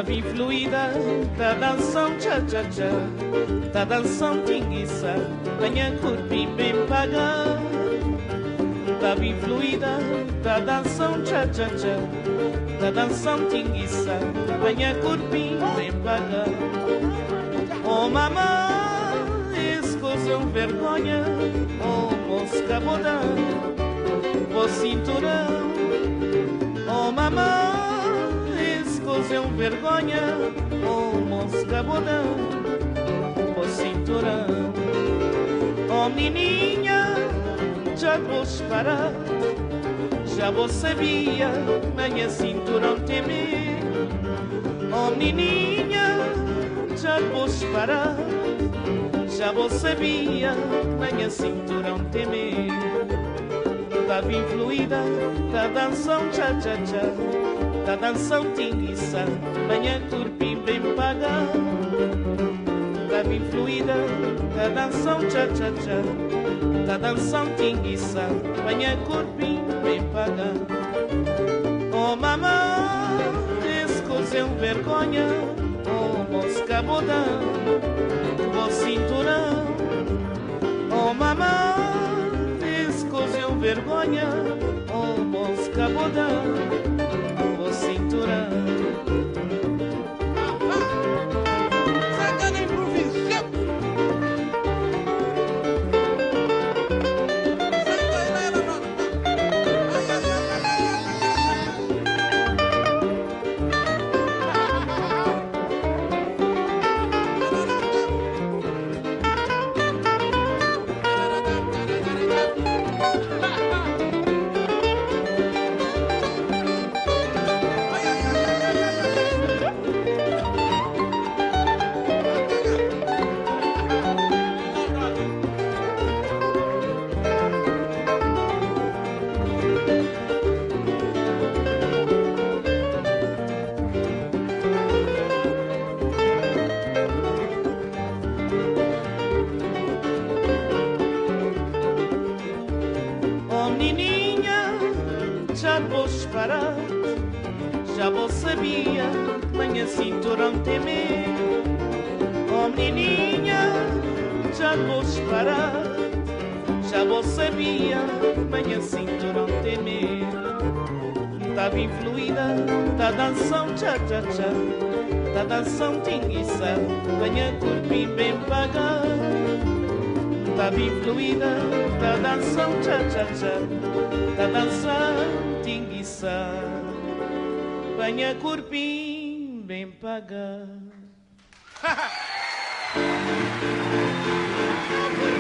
bem fluida, tá dançando tcha-tcha-tcha, tá dançando tinguiça, venha curtir bem pagar. Tá bem fluida, tá dançando tcha-tcha-tcha, tá dançando tinguiça, venha curtir bem pagar. Oh mamãe, escusam vergonha, oh mosca bodã, oh cinturão. Oh mamãe, escusam vergonha, oh mosca bodã, oh cinturão. Oh menininha, já vou parar, já vou sabia, minha cinturão temer. Oh menininha, já vou parar, já vou sabia, minha cinturão temer. Tá bem fluida, tá dançando tcha-tcha-tcha, tá dançando tinguiça, minha corpinho bem pagar. Tá bem fluida, tá dançando tcha-tcha-tcha, tá dançando tinguiça, minha corpinho bem pagar. Oh mamãe, escusam vergonha, oh mosca bodã, oh cinturão. Oh mamãe, escusam vergonha, oh mosca bodã, oh cinturão. Já vou sabia, minha cinturão temer. Oh menininha, já vou parar, já vou sabia, minha cinturão temer. Tá bem fluida, tá dançando tcha-tcha-tcha, tá dançando tinguiça, minha corpinho bem pagar. Tá bem fluida, tá dançando tcha-tcha-tcha, tá dançando tinguiça, venha corpinho bem pagar.